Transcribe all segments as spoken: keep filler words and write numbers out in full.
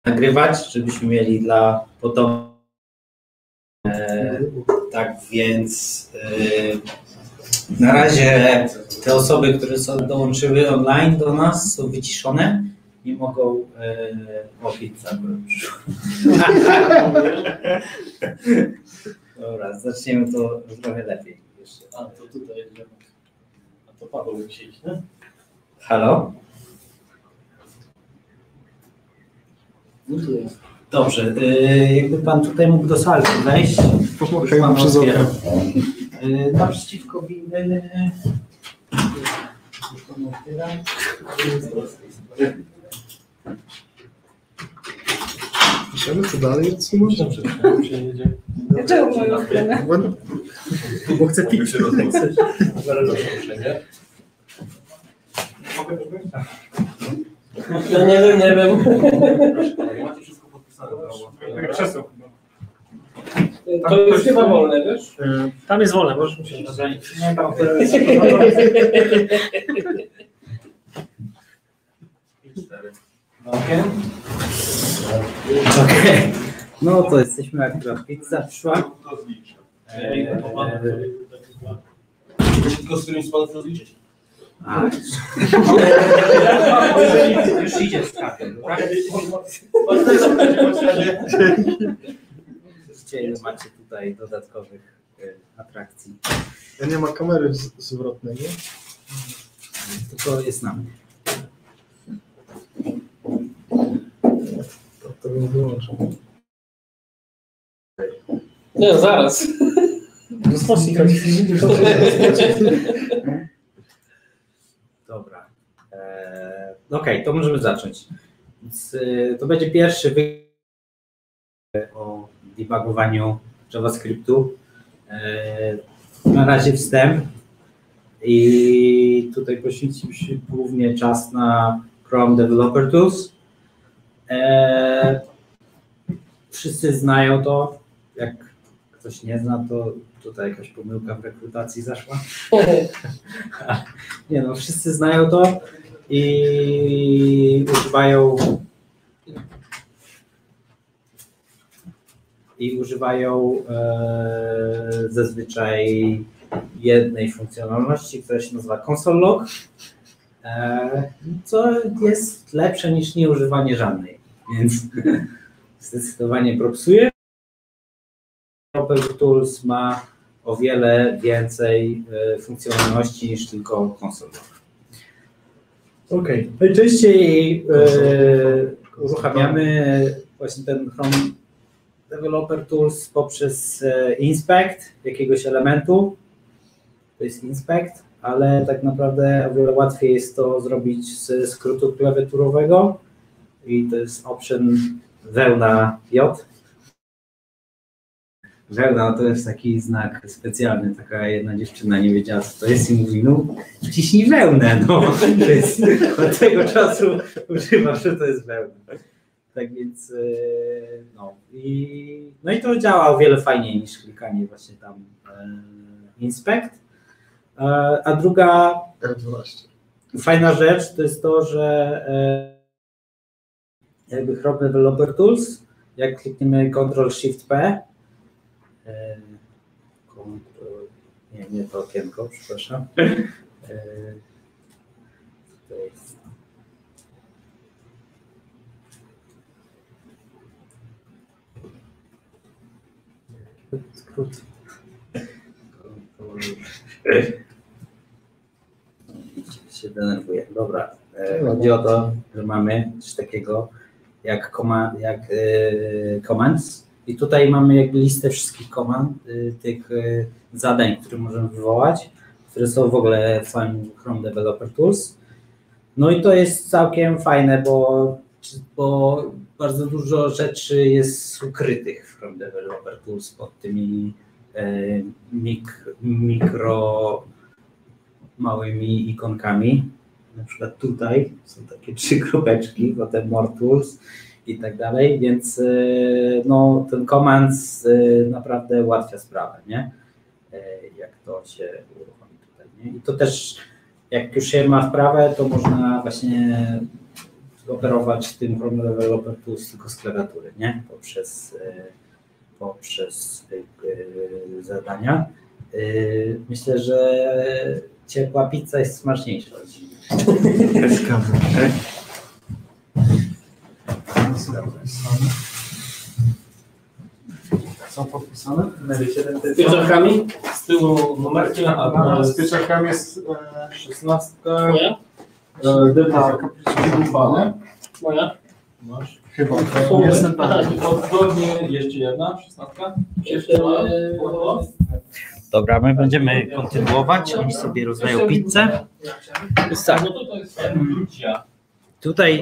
nagrywać, żebyśmy mieli dla potomnych. E, tak więc e, na razie te osoby, które są dołączyły online do nas, są wyciszone i mogą e, o pizza. Dobra, zaczniemy to trochę lepiej. Jeszcze. A to tutaj jedziemy. A to Paweł Księć, nie? Halo? No tu jest. Dobrze, yy, jakby pan tutaj mógł do sali wejść. Pomogę mu przez okno. Yy, naprzeciwko windy. Możemy to dalej odsunąć? Dobrze, przejedziemy. Dlaczego moją stronę? Bo chcę pić. No nie wiem, nie wiem. Macie wszystko podpisane. To jest chyba wolne, wiesz? Tam jest wolne, możesz musieć. Nie, tam Okej. Okej. No to jesteśmy akurat pizza przyszła. Eee, Tylko z którymś z panów rozliczyć? A, już idzie z kawy, dobra? Widzicie, ile macie tutaj dodatkowych e, atrakcji. Ja nie ma kamery z- zwrotnej, nie? Tylko jest na mnie. To, to bym wyłączył. Nie, zaraz. Rozpocznij Dobra. Eee, Okej, okay, to możemy zacząć. Więc, e, to będzie pierwszy wykład o debugowaniu JavaScriptu. Eee, na razie wstęp. I tutaj poświęcimy się głównie czas na Chrome Developer Tools. Eee, wszyscy znają to. Jak ktoś nie zna, to tutaj jakaś pomyłka w rekrutacji zaszła. Nie no, wszyscy znają to i używają i używają e, zazwyczaj jednej funkcjonalności, która się nazywa console log, e, co jest lepsze niż nieużywanie żadnej, więc zdecydowanie propsuje. Open Tools ma o wiele więcej e, funkcjonalności niż tylko console log. Ok, najczęściej e, uruchamiamy właśnie ten Chrome Developer Tools poprzez e, inspect jakiegoś elementu. To jest inspect, ale tak naprawdę o wiele łatwiej jest to zrobić ze skrótu klawiaturowego i to jest option wełna J. Wełna to jest taki znak specjalny, taka jedna dziewczyna nie wiedziała, co to jest i mówi, no wciśnij wełnę, no. To jest, od tego czasu używam, że to jest wełna. Tak więc, no i, no i to działa o wiele fajniej niż klikanie właśnie tam e, inspect. E, a druga R dwanaście. fajna rzecz to jest to, że e, jakby Chrome Developer Tools, jak klikniemy Ctrl Shift P, e, Ctrl, nie, nie to okienko, przepraszam. E, to jest skrót. Się denerwuję. Dobra. E, chodzi o to, że mamy coś takiego jak, koma, jak e, commands i tutaj mamy jakby listę wszystkich komand, e, tych e, zadań, które możemy wywołać, które są w ogóle w samym Chrome Developer Tools. No i to jest całkiem fajne, bo, bo bardzo dużo rzeczy jest ukrytych w Chrome Developer Tools pod tymi e, mik, mikro małymi ikonkami. Na przykład tutaj są takie trzy kropeczki, potem More Tools i tak dalej, więc e, no, ten commands e, naprawdę ułatwia sprawę, nie? E, jak to się uruchomi tutaj, nie? I to też jak już się ma wprawę, to można właśnie operować tym Chrome Developer Tools tylko z klawiatury, nie? Poprzez, poprzez zadania. Myślę, że ciepła pizza jest smaczniejsza. Bez kawy. Są podpisane? Z pieczarkami? Z tyłu numerki, a Z pieczarkami jest e, szesnastka. moja? E, Delta Capricci Bufa, nie? Moja? Masz? Chyba. Super. Jestem Aha, pewien. Odgodnie jeszcze jedna, szesnastka. Jeszcze Dobra, my będziemy kontynuować. Oni sobie rozdają pizzę. Tak. No to to jest Lucia. Tutaj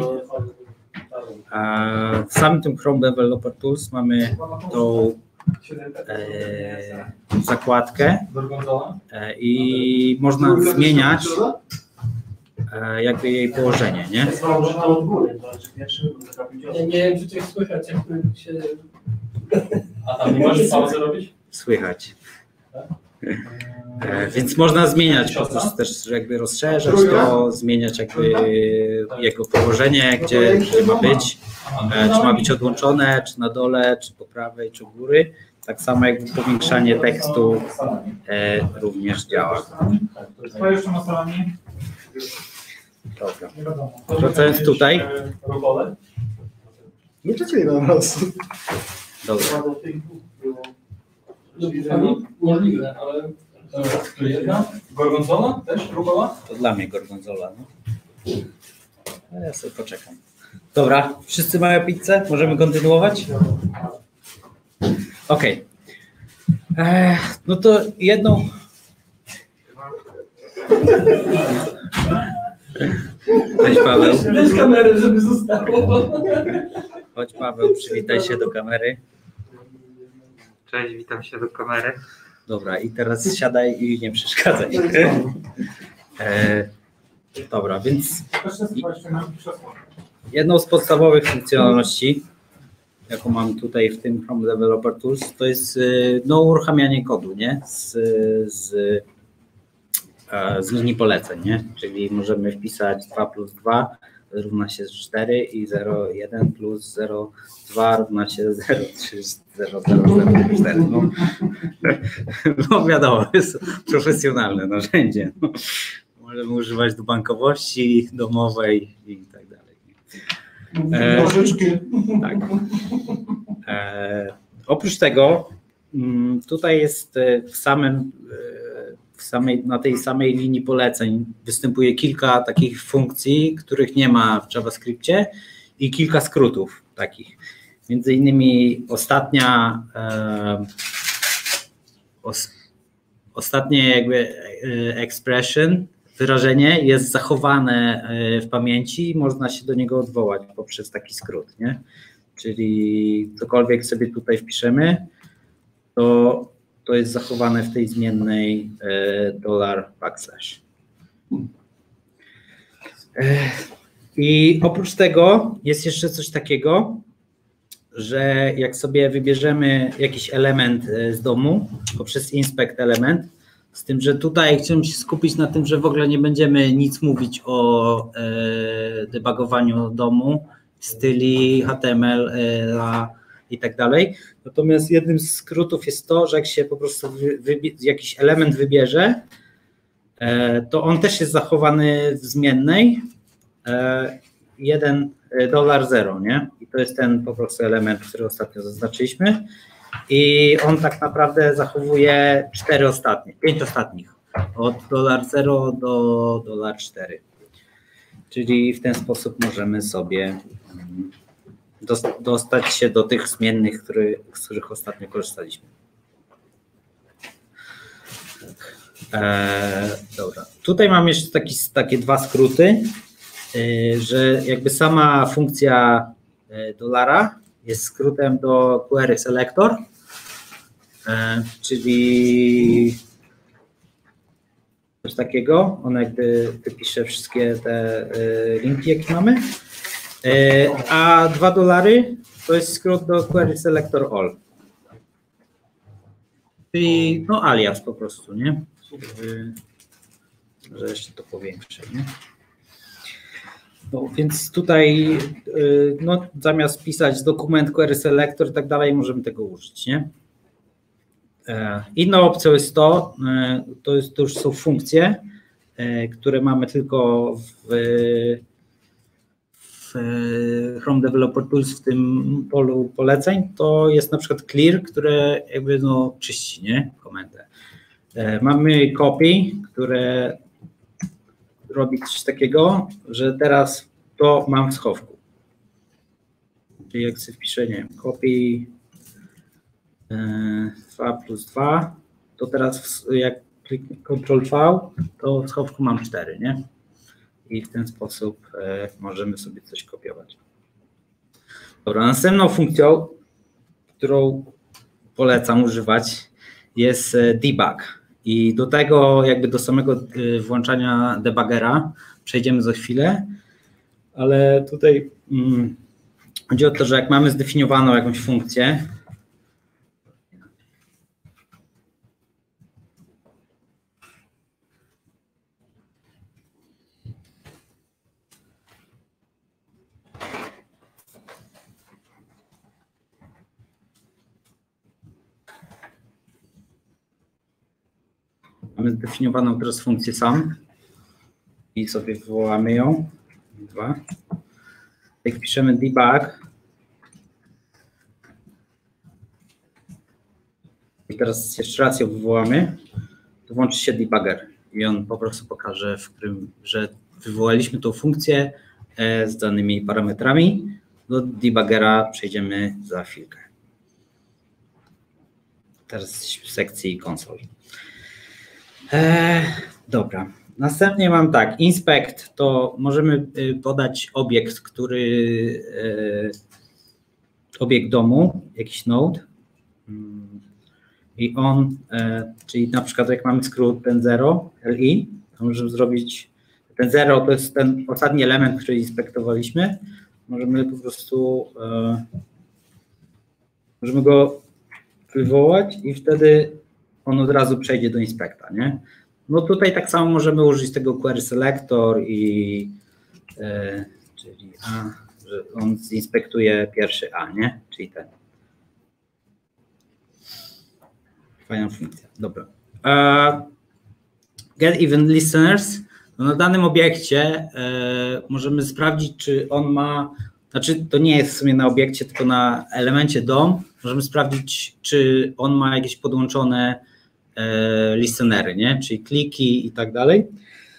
e, w samym tym Chrome Developer Tools mamy tą e, zakładkę Gorgonzola. e, i można zmieniać e, jakby jej położenie, nie? Ja nie wiem, czy coś słychać, jak się... A tam nie możesz pauzę robić? Słychać. E, więc można zmieniać po prostu też jakby rozszerzać to, zmieniać jakby jego położenie, gdzie, gdzie ma być, e, czy ma być odłączone, czy na dole, czy po prawej, czy u góry. Tak samo jakby powiększanie tekstu e, również działa. Co jeszcze ma salami? Dobra. Wracając tutaj. Rugole. Nie czekaj na raz. Dobra. Lubikami? Możliwe, ale... To jedna. Gorgonzola też? Rugola? To dla mnie gorgonzola. No. A ja sobie poczekam. Dobra, wszyscy mają pizzę? Możemy kontynuować? Okej. Okay. No to jedną... Cześć Paweł. Bez kamery, żeby zostało. Chodź Paweł, przywitaj się do kamery. Cześć, witam się do kamery. Dobra, i teraz siadaj i nie przeszkadzaj. E, dobra, więc jedną z podstawowych funkcjonalności, jaką mam tutaj w tym Chrome Developer Tools, to jest no, uruchamianie kodu, nie? Z, z, z linii poleceń, nie? Czyli możemy wpisać dwa plus dwa równa się cztery i zero jeden plus zero dwa równa się zero trzy zero zero zero cztery. No, no wiadomo, jest profesjonalne narzędzie. No. Możemy używać do bankowości domowej i tak dalej. E, tak. E, oprócz tego tutaj jest w samym w samej, na tej samej linii poleceń występuje kilka takich funkcji, których nie ma w JavaScriptie i kilka skrótów takich. Między innymi ostatnia e, os, ostatnie jakby e, expression, wyrażenie jest zachowane e, w pamięci i można się do niego odwołać poprzez taki skrót, nie? Czyli cokolwiek sobie tutaj wpiszemy, to to jest zachowane w tej zmiennej e, dollar backslash. E, I oprócz tego jest jeszcze coś takiego, że jak sobie wybierzemy jakiś element z domu poprzez inspect element, z tym, że tutaj chciałem się skupić na tym, że w ogóle nie będziemy nic mówić o e, debugowaniu domu, styli, H T M L a, i tak dalej. Natomiast jednym z skrótów jest to, że jak się po prostu jakiś element wybierze, e, to on też jest zachowany w zmiennej e, jeden dolar zero, nie? I to jest ten po prostu element, który ostatnio zaznaczyliśmy. I on tak naprawdę zachowuje cztery ostatnie, pięć ostatnich, od dolar zero do dolar cztery. Czyli w ten sposób możemy sobie dostać się do tych zmiennych, który, z których ostatnio korzystaliśmy. Eee, dobra. Tutaj mam jeszcze taki, takie dwa skróty, yy, że jakby sama funkcja yy, dolara jest skrótem do query selector, yy, czyli coś takiego. On jakby wypisze wszystkie te yy, linki, jakie mamy. A dwa dolary to jest skrót do query selector all. Czyli no alias po prostu, nie? Że jeszcze to powiększę, nie? No, więc tutaj no, zamiast pisać dokument, query selector i tak dalej, możemy tego użyć, nie? Inną opcją jest to, to, jest, to już są funkcje, które mamy tylko w, w Chrome Developer Tools w tym polu poleceń. To jest na przykład clear, które jakby no, czyści, nie? Komendę. Mamy copy, które robi coś takiego, że teraz to mam w schowku. Czyli jak sobie wpiszę, nie wiem, copy dwa plus dwa, to teraz jak kliknę Ctrl V, to w schowku mam cztery, nie? I w ten sposób możemy sobie coś kopiować. Dobra, następną funkcją, którą polecam używać, jest debug. I do tego, jakby do samego włączania debuggera przejdziemy za chwilę, ale tutaj hmm, chodzi o to, że jak mamy zdefiniowaną jakąś funkcję, mamy zdefiniowaną teraz funkcję sum i sobie wywołamy ją. Dwa. Jak wpiszemy debug i teraz jeszcze raz ją wywołamy, to włączy się debugger i on po prostu pokaże, w którym, że wywołaliśmy tą funkcję z danymi parametrami. Do debuggera przejdziemy za chwilkę. Teraz jesteśmy w sekcji konsol. Eee, dobra. Następnie mam tak, inspect to możemy podać obiekt, który e, obiekt domu, jakiś node i on, e, czyli na przykład jak mamy skrót ten zero, li, to możemy zrobić, ten zero to jest ten ostatni element, który inspektowaliśmy, możemy po prostu, e, możemy go wywołać i wtedy on od razu przejdzie do inspekta, nie? No tutaj tak samo możemy użyć tego query selector i e, czyli A, że on zinspektuje pierwszy A, nie? Czyli ten. Fajna funkcja, dobra. Uh, get event listeners. No na danym obiekcie e, możemy sprawdzić, czy on ma, znaczy to nie jest w sumie na obiekcie, tylko na elemencie dom. Możemy sprawdzić, czy on ma jakieś podłączone listenery, nie? Czyli kliki i tak dalej.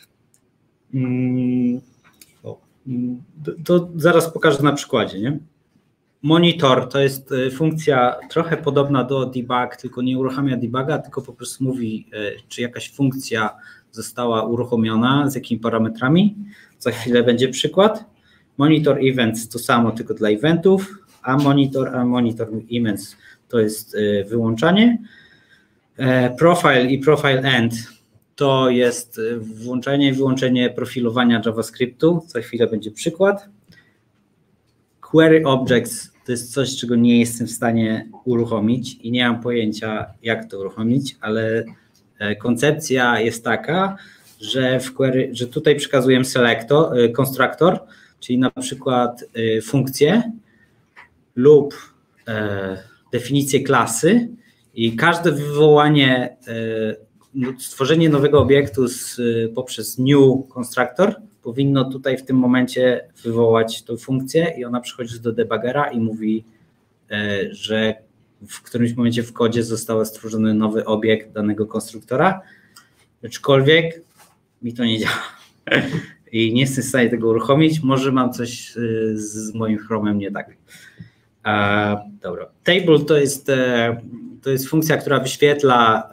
To zaraz pokażę na przykładzie, nie? Monitor to jest funkcja trochę podobna do debug, tylko nie uruchamia debuga, tylko po prostu mówi, czy jakaś funkcja została uruchomiona, z jakimi parametrami. Za chwilę będzie przykład. Monitor events to samo, tylko dla eventów, a monitor, a monitor events to jest wyłączanie. Profile i profile end to jest włączenie i wyłączenie profilowania JavaScriptu. Za chwilę będzie przykład. Query objects to jest coś, czego nie jestem w stanie uruchomić i nie mam pojęcia, jak to uruchomić, ale koncepcja jest taka, że w query, że tutaj przekazujemy selector, konstruktor, czyli na przykład funkcję lub definicję klasy. I każde wywołanie, stworzenie nowego obiektu z, poprzez new constructor powinno tutaj w tym momencie wywołać tą funkcję i ona przychodzi do debuggera i mówi, że w którymś momencie w kodzie został stworzony nowy obiekt danego konstruktora, aczkolwiek mi to nie działa i nie jestem w stanie tego uruchomić, może mam coś z moim Chrome'em nie tak. Uh, dobra. Table to jest, to jest funkcja, która wyświetla,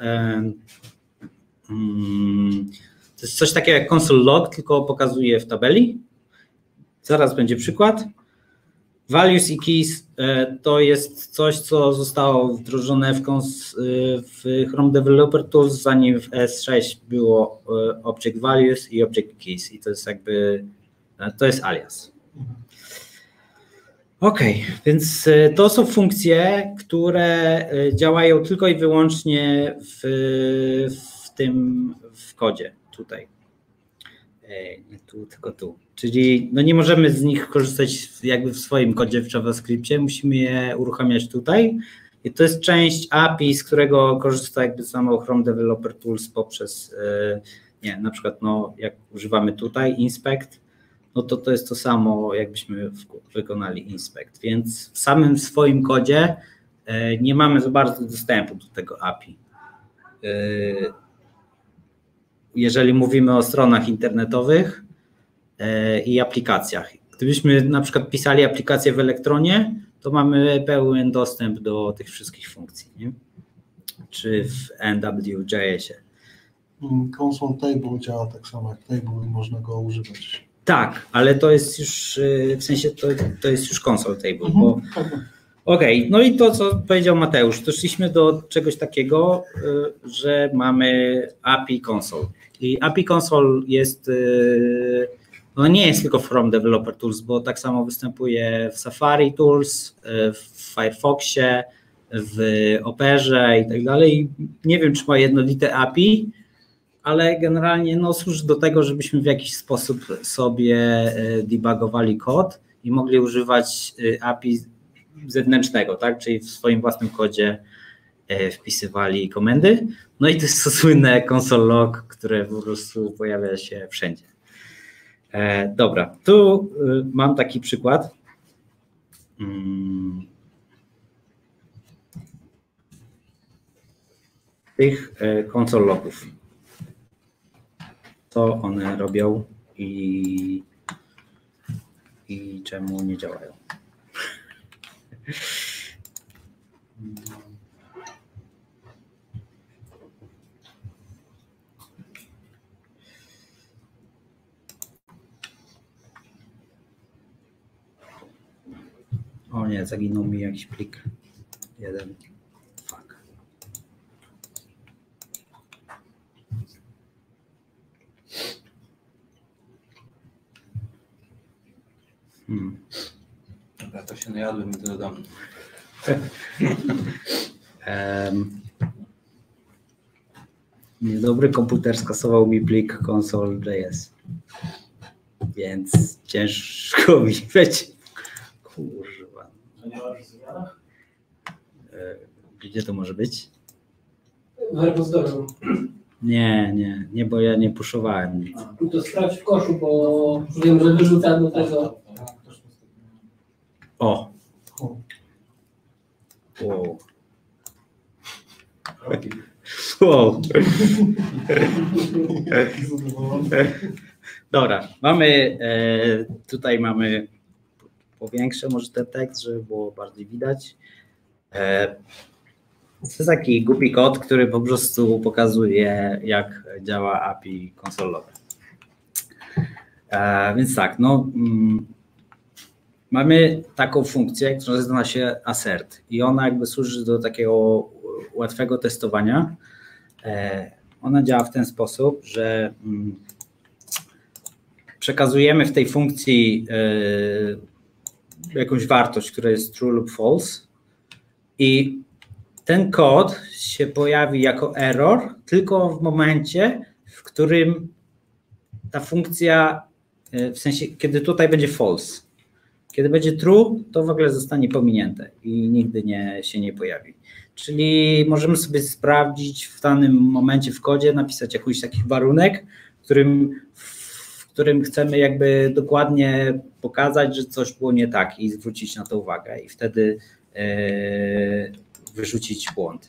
um, to jest coś takiego jak console log, tylko pokazuje w tabeli. Zaraz będzie przykład. Values i keys to jest coś, co zostało wdrożone w, kons, w Chrome Developer Tools, zanim w E S sześć było Object Values i Object Keys i to jest jakby, to jest alias. OK, więc to są funkcje, które działają tylko i wyłącznie w, w tym w kodzie tutaj. Nie tu, tylko tu. Czyli no nie możemy z nich korzystać jakby w swoim kodzie w JavaScriptie, musimy je uruchamiać tutaj. I to jest część A P I, z którego korzysta jakby samo Chrome Developer Tools poprzez, nie, na przykład no, jak używamy tutaj inspect, no to to jest to samo, jakbyśmy wykonali inspect. Więc w samym swoim kodzie nie mamy za bardzo dostępu do tego A P I. Jeżeli mówimy o stronach internetowych i aplikacjach. Gdybyśmy na przykład pisali aplikację w Elektronie, to mamy pełen dostęp do tych wszystkich funkcji, nie? Czy w N W J S-ie. Console Table działa tak samo jak Table i można go używać. Tak, ale to jest już, w sensie to, to jest już Console Table, mhm. bo okej, okay. No i to, co powiedział Mateusz, doszliśmy do czegoś takiego, że mamy A P I Console. I A P I Console jest, no nie jest tylko w Chrome Developer Tools, bo tak samo występuje w Safari Tools, w Firefoxie, w Operze i tak dalej. Nie wiem, czy ma jednolite A P I, ale generalnie no, służy do tego, żebyśmy w jakiś sposób sobie debugowali kod i mogli używać A P I zewnętrznego, tak? Czyli w swoim własnym kodzie wpisywali komendy. No i to jest to słynne console log, które po prostu pojawia się wszędzie. E, dobra, tu y, mam taki przykład. Hmm. Tych y, console logów. Co one robią i, i czemu nie działają. O nie, zaginął mi jakiś plik. Jeden. Fuck. Hmm. Dobra, to się najadłem i to dodam. um, niedobry komputer skasował mi plik console.js, więc ciężko mi będzie. Kurwa. Gdzie to może być? W repozytorium. Nie, nie, nie, bo ja nie puszowałem nic. To sprawdź w koszu, bo wiem, że wyrzucam do tego. O. Wow. Wow. Dobra, mamy, e, tutaj mamy, powiększę może ten tekst, żeby było bardziej widać. E, to jest taki głupi kod, który po prostu pokazuje, jak działa A P I konsolowe. E, więc tak, no mm, mamy taką funkcję, która nazywa się assert i ona jakby służy do takiego łatwego testowania. E, ona działa w ten sposób, że mm, przekazujemy w tej funkcji y, jakąś wartość, która jest true lub false i ten kod się pojawi jako error tylko w momencie, w którym ta funkcja, y, w sensie kiedy tutaj będzie false. Kiedy będzie true, to w ogóle zostanie pominięte i nigdy nie, się nie pojawi. Czyli możemy sobie sprawdzić w danym momencie w kodzie, napisać jakiś taki warunek, w którym w którym chcemy jakby dokładnie pokazać, że coś było nie tak i zwrócić na to uwagę i wtedy yy, wyrzucić błąd.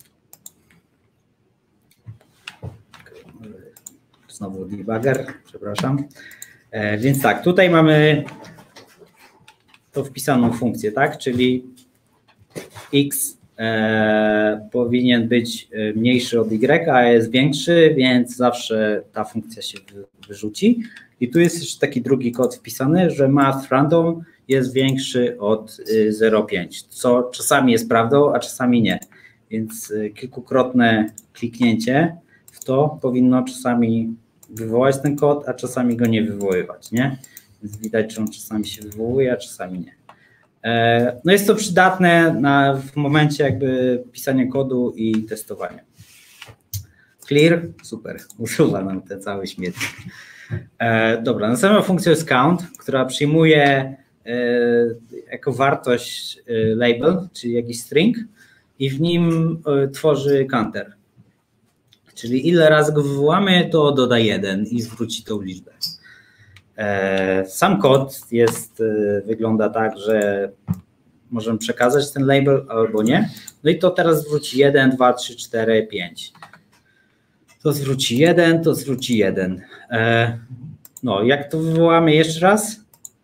Znowu debugger, przepraszam. E, więc tak, tutaj mamy tą wpisaną funkcję, tak, czyli x e, powinien być mniejszy od y, a jest większy, więc zawsze ta funkcja się wy, wyrzuci. I tu jest jeszcze taki drugi kod wpisany, że math random jest większy od zero przecinek pięć, co czasami jest prawdą, a czasami nie. Więc kilkukrotne kliknięcie w to powinno czasami wywołać ten kod, a czasami go nie wywoływać, nie? Więc widać, że on czasami się wywołuje, a czasami nie. No jest to przydatne na, w momencie jakby pisania kodu i testowania. Clear? Super, usuwa nam ten cały śmietnik. E, dobra, następna funkcja jest count, która przyjmuje e, jako wartość e, label, czyli jakiś string i w nim e, tworzy counter. Czyli ile razy go wywołamy, to doda jeden i zwróci tą liczbę. E, sam kod jest, e, wygląda tak, że możemy przekazać ten label albo nie. No i to teraz zwróci jeden, dwa, trzy, cztery, pięć. To zwróci jeden, to zwróci jeden. E, no, jak to wywołamy jeszcze raz,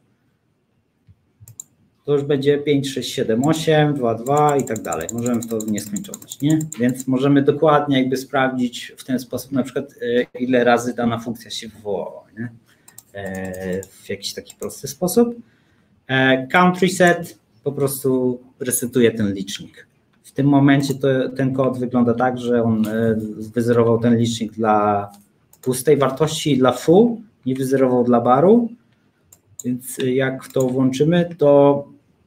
to już będzie pięć, sześć, siedem, osiem, dwa, dwa i tak dalej. Możemy to w nieskończoność, nie? Więc możemy dokładnie jakby sprawdzić w ten sposób na przykład e, ile razy dana funkcja się wywołała, nie? E, w jakiś taki prosty sposób. E, count reset po prostu resetuje ten licznik. W tym momencie to, ten kod wygląda tak, że on wyzerował ten licznik dla pustej wartości i dla full, nie wyzerował dla baru, więc jak to włączymy, to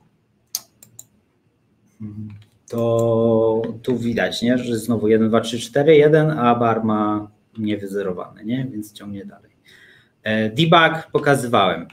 to tu widać, nie, że znowu jeden, dwa, trzy, cztery, jeden, a bar ma niewyzerowany, nie, więc ciągnie dalej. Debug pokazywałem.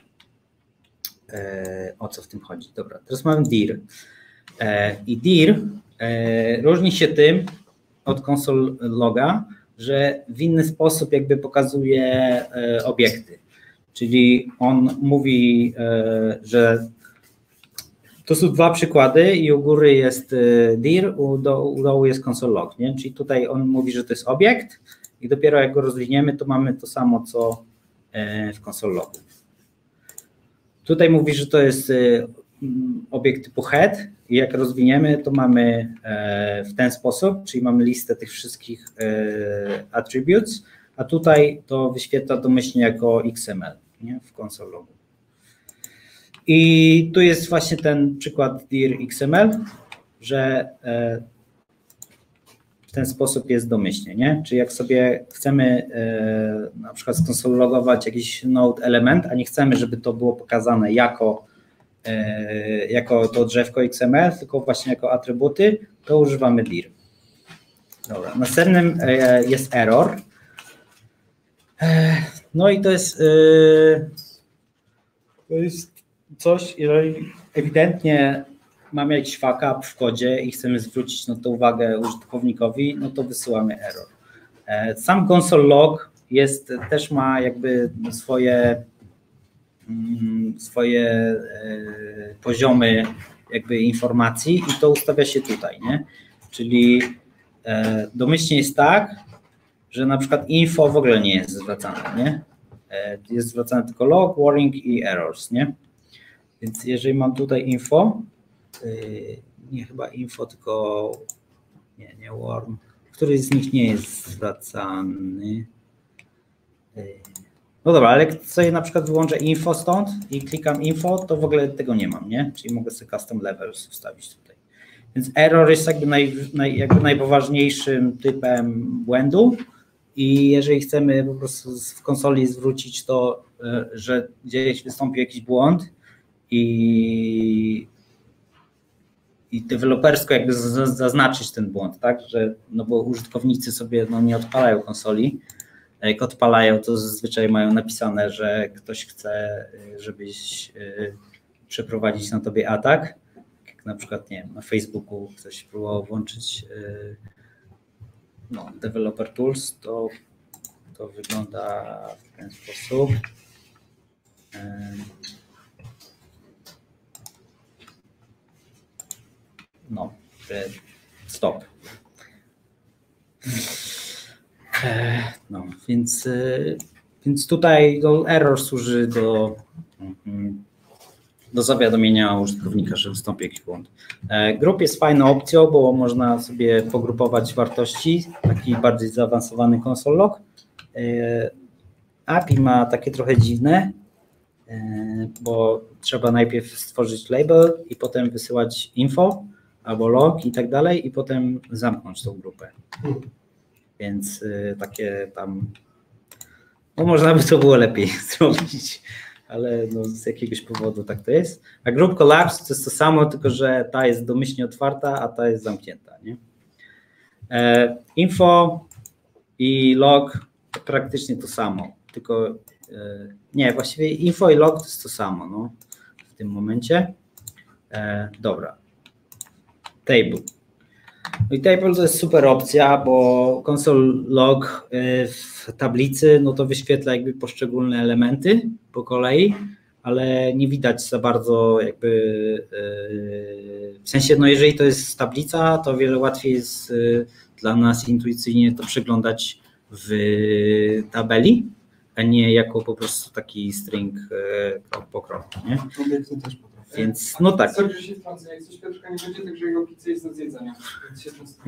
O co w tym chodzi. Dobra, teraz mamy dir. I dir różni się tym od console loga, że w inny sposób jakby pokazuje obiekty. Czyli on mówi, że to są dwa przykłady i u góry jest dir, u dołu jest console log, nie? Czyli tutaj on mówi, że to jest obiekt i dopiero jak go rozwiniemy, to mamy to samo, co w console logu. Tutaj mówi, że to jest obiekt typu head i jak rozwiniemy, to mamy w ten sposób, czyli mamy listę tych wszystkich attributes, a tutaj to wyświetla domyślnie jako X M L, nie? W console logu. I tu jest właśnie ten przykład dir X M L, że w ten sposób jest domyślnie, nie? Czyli jak sobie chcemy na przykład skonsologować jakiś node element, a nie chcemy, żeby to było pokazane jako, jako to drzewko X M L, tylko właśnie jako atrybuty, to używamy dir. Dobra, następnym jest error. No i to jest, to jest coś, jeżeli ewidentnie mamy jakiś fuck up w kodzie i chcemy zwrócić no to uwagę użytkownikowi, no to wysyłamy error. Sam console log jest, też ma jakby swoje, swoje poziomy jakby informacji i to ustawia się tutaj, nie? Czyli domyślnie jest tak, że na przykład info w ogóle nie jest zwracane, nie? Jest zwracane tylko log, warning i errors, nie? Więc jeżeli mam tutaj info, nie chyba info, tylko nie, nie warm, któryś z nich nie jest zwracany. No dobra, ale jak sobie na przykład wyłączę info stąd i klikam info, to w ogóle tego nie mam, nie? Czyli mogę sobie custom levels wstawić tutaj. Więc error jest jakby, naj, naj, jakby najpoważniejszym typem błędu i jeżeli chcemy po prostu w konsoli zwrócić to, że gdzieś wystąpił jakiś błąd i i dewelopersko jakby zaznaczyć ten błąd, tak, że no bo użytkownicy sobie no nie odpalają konsoli, a jak odpalają, to zazwyczaj mają napisane, że ktoś chce, żebyś przeprowadzić na tobie atak, jak na przykład, nie wiem, na Facebooku ktoś próbował włączyć no, developer tools, to, to wygląda w ten sposób. No, stop. No, więc, więc tutaj error służy do, do zawiadomienia użytkownika, że wystąpi jakiś błąd. Group jest fajną opcją, bo można sobie pogrupować wartości, taki bardziej zaawansowany console log. A P I ma takie trochę dziwne, bo trzeba najpierw stworzyć label i potem wysyłać info albo log i tak dalej i potem zamknąć tą grupę. Więc y, takie tam, no można by to było lepiej zrobić, ale no z jakiegoś powodu tak to jest. A group collapse to jest to samo, tylko że ta jest domyślnie otwarta, a ta jest zamknięta, nie? E, info i log to praktycznie to samo, tylko nie, właściwie info i log to jest to samo, no, w tym momencie. E, dobra. Table. No i table to jest super opcja, bo console log w tablicy, no to wyświetla jakby poszczególne elementy po kolei, ale nie widać za bardzo jakby, w sensie, no jeżeli to jest tablica, to wiele łatwiej jest dla nas intuicyjnie to przeglądać w tabeli, a nie jako po prostu taki string krok po kroku, nie? Obiekty też potrafią. Więc no tak. Sorry, że się wtrącę, jak coś Piotrka nie będzie, także jego pizza jest do zjedzenia. Więc się często...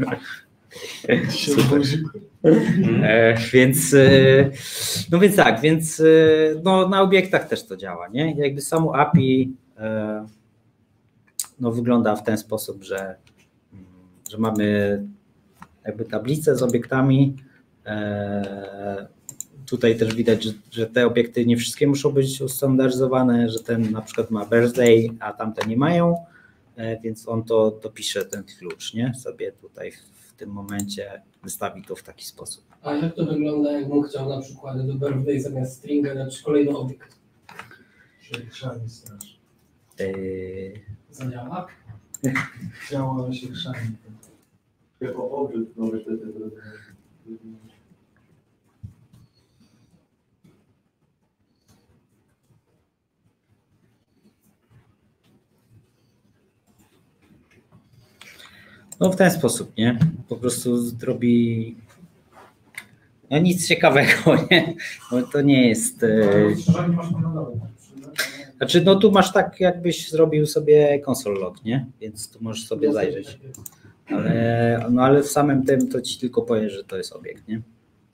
E, więc, e, no więc tak, więc e, no, na obiektach też to działa, nie? Jakby samo A P I e, no, wygląda w ten sposób, że, że mamy jakby tablicę z obiektami. E, tutaj też widać, że, że te obiekty nie wszystkie muszą być ustandaryzowane, że ten na przykład ma birthday, a tamte nie mają, e, więc on to dopisze ten klucz, nie? Sobie tutaj w tym momencie wystawi to w taki sposób. A jak to wygląda, jakbym chciał na przykład do birthday zamiast stringa dać kolejny obiekt? Chrzani strasznie. Yy... Zadziała? Działa, ale się chrzani. Jako obrzyd nowy wtedy. No w ten sposób, nie? Po prostu zrobi no nic ciekawego, nie? Bo to nie jest... Yy... Znaczy no tu masz tak, jakbyś zrobił sobie console log, nie? Więc tu możesz sobie zajrzeć. Ale, no ale w samym tym to ci tylko powie, że to jest obiekt, nie?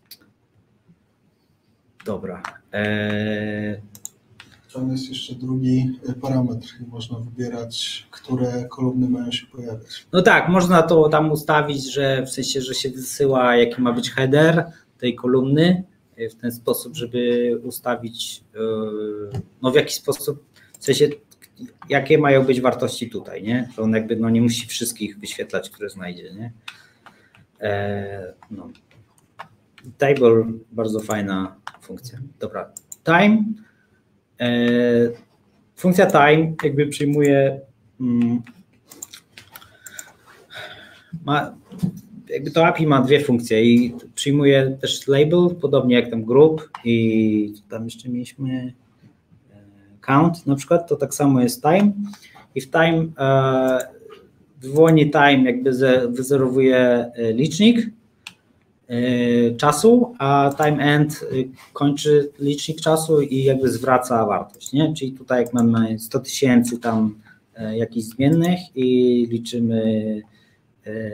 Dobra. Eee... Tam jest jeszcze drugi parametr i można wybierać, które kolumny mają się pojawiać. No tak, można to tam ustawić, że w sensie, że się wysyła jaki ma być header tej kolumny w ten sposób, żeby ustawić no w jaki sposób, w sensie jakie mają być wartości tutaj, nie? Że on jakby no nie musi wszystkich wyświetlać, które znajdzie, nie? E, no. Table, bardzo fajna funkcja. Dobra, time. E, funkcja time jakby przyjmuje mm, ma, jakby to A P I ma dwie funkcje i przyjmuje też label, podobnie jak tam group i tam jeszcze mieliśmy count na przykład, to tak samo jest time i w time e, wywołanie time jakby ze, wyzerowuje licznik e, czasu, a time end kończy licznik czasu i jakby zwraca wartość, nie? Czyli tutaj jak mamy sto tysięcy tam e, jakichś zmiennych i liczymy e,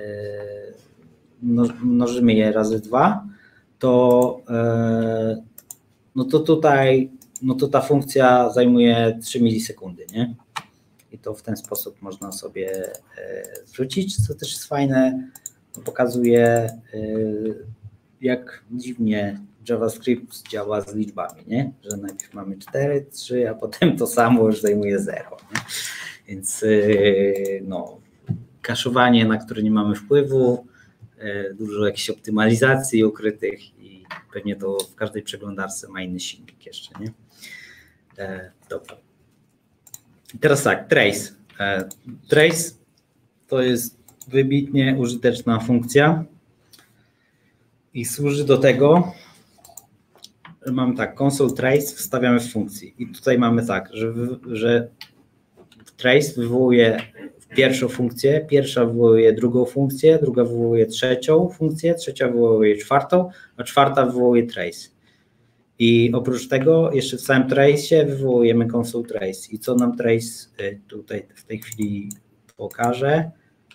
mnożymy je razy dwa, to e, no to tutaj no to ta funkcja zajmuje trzy milisekundy, nie? I to w ten sposób można sobie zwrócić, co też jest fajne, pokazuje jak dziwnie JavaScript działa z liczbami, nie? Że najpierw mamy cztery, trzy, a potem to samo już zajmuje zero, nie? Więc no, kaszowanie, na które nie mamy wpływu, dużo jakichś optymalizacji ukrytych i pewnie to w każdej przeglądarce ma inny silnik jeszcze, nie? E, dobra. I teraz tak, trace. E, trace to jest wybitnie użyteczna funkcja i służy do tego, że mamy tak, console trace wstawiamy w funkcji i tutaj mamy tak, że, że trace wywołuje pierwszą funkcję, pierwsza wywołuje drugą funkcję, druga wywołuje trzecią funkcję, trzecia wywołuje czwartą, a czwarta wywołuje trace. I oprócz tego jeszcze w samym trace'ie wywołujemy console trace. I co nam trace tutaj w tej chwili pokaże?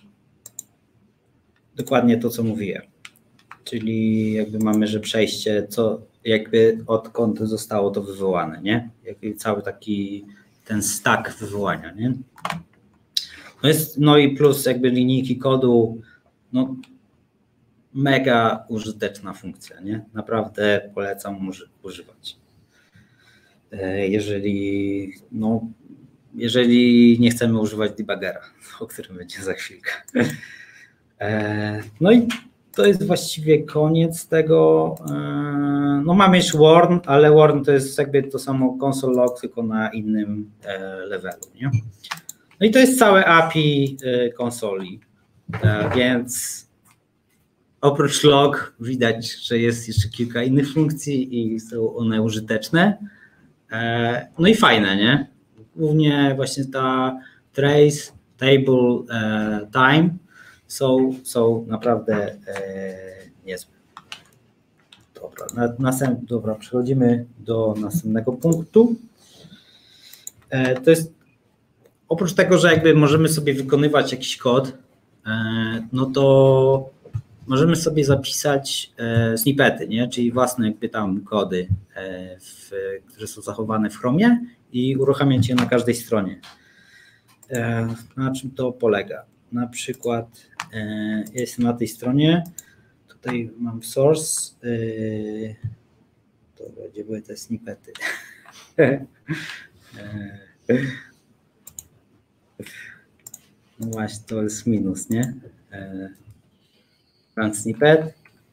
Dokładnie to, co mówiłem. Czyli jakby mamy, że przejście, co jakby odkąd zostało to wywołane, nie? Jakby cały taki ten stack wywołania, nie? No, jest, no i plus jakby linijki kodu, no mega użyteczna funkcja, nie? Naprawdę polecam używać. Jeżeli, no, jeżeli nie chcemy używać debuggera, o którym będzie za chwilkę. No i to jest właściwie koniec tego. No mamy jeszcze Warn, ale Warn to jest jakby to samo console log, tylko na innym levelu, nie? No i to jest całe A P I konsoli, więc oprócz log widać, że jest jeszcze kilka innych funkcji i są one użyteczne. No i fajne, nie? Głównie właśnie ta trace, table, time są, są naprawdę niezłe. Dobra, następ, dobra, przechodzimy do następnego punktu. To jest oprócz tego, że jakby możemy sobie wykonywać jakiś kod, no to możemy sobie zapisać snippety, nie? Czyli własne jakby tam kody, w, które są zachowane w Chromie i uruchamiać je na każdej stronie. Na czym to polega? Na przykład ja jestem na tej stronie, tutaj mam source, to gdzie były te snippety? No właśnie, to jest minus, nie? Run snippet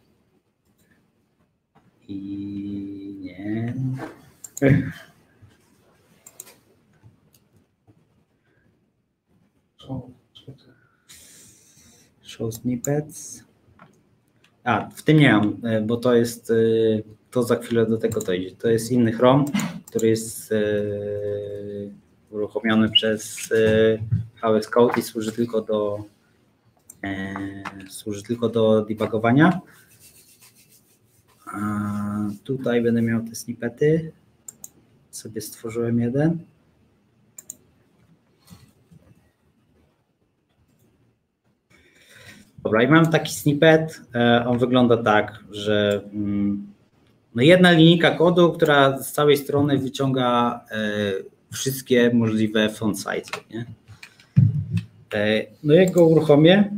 i nie. Show snippets. A, w tym nie mam, bo to jest, to za chwilę do tego to idzie. To jest inny Chrome, który jest uruchomiony przez V S Code i służy tylko do służy tylko do debugowania. A tutaj będę miał te snippety. Sobie stworzyłem jeden. Dobra, i mam taki snippet. On wygląda tak, że no jedna linijka kodu, która z całej strony wyciąga wszystkie możliwe font size, nie? No jak go uruchomię,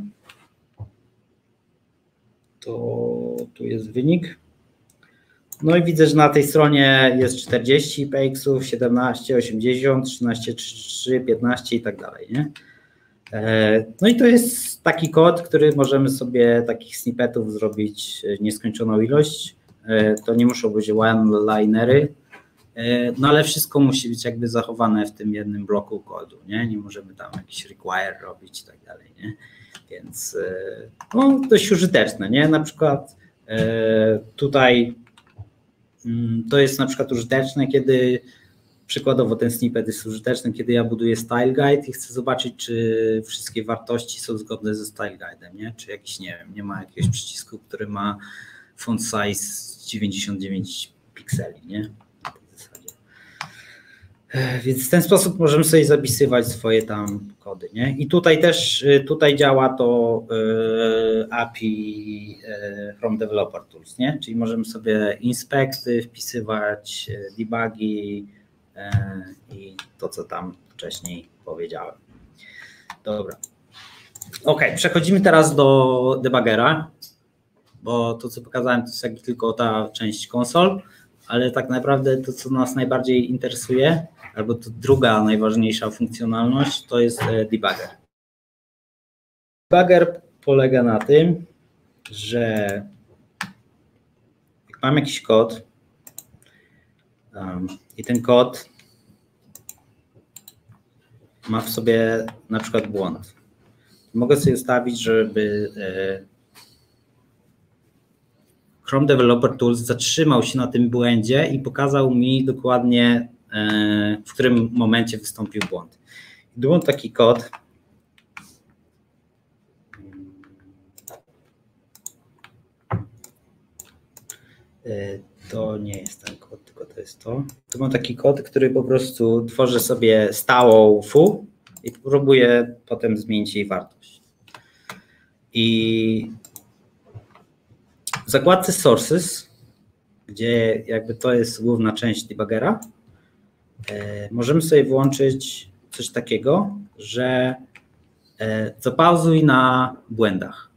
to tu jest wynik. No i widzę, że na tej stronie jest czterdzieści pixów, siedemnaście, osiemdziesiąt, trzynaście, trzy, piętnaście i tak dalej, nie? No i to jest taki kod, który możemy sobie takich snippetów zrobić nieskończoną ilość. To nie muszą być one-linery, no ale wszystko musi być jakby zachowane w tym jednym bloku kodu, nie? Nie możemy tam jakiś require robić i tak dalej, nie? Więc no, dość użyteczne, nie? Na przykład tutaj to jest na przykład użyteczne, kiedy przykładowo ten snippet jest użyteczny, kiedy ja buduję style guide i chcę zobaczyć, czy wszystkie wartości są zgodne ze style guide'em, nie? Czy jakiś, nie wiem, nie ma jakiegoś przycisku, który ma font size dziewięćdziesiąt dziewięć pikseli, nie? Więc w ten sposób możemy sobie zapisywać swoje tam kody, nie? I tutaj też, tutaj działa to A P I Chrome Developer Tools, nie? Czyli możemy sobie inspekty wpisywać, debugi i to, co tam wcześniej powiedziałem. Dobra. Ok, przechodzimy teraz do debugera, bo to, co pokazałem, to jest jakby tylko ta część konsol, ale tak naprawdę to, co nas najbardziej interesuje, albo to druga najważniejsza funkcjonalność, to jest debugger. Debugger polega na tym, że jak mam jakiś kod um, i ten kod ma w sobie na przykład błąd, mogę sobie ustawić, żeby e, Chrome Developer Tools zatrzymał się na tym błędzie i pokazał mi dokładnie, w którym momencie wystąpił błąd. Gdy mam taki kod, to nie jest ten kod, tylko to jest to. Tu mam taki kod, który po prostu tworzy sobie stałą foo i próbuje potem zmienić jej wartość. I w zakładce Sources, gdzie jakby to jest główna część debuggera, możemy sobie włączyć coś takiego, że zapauzuj na błędach.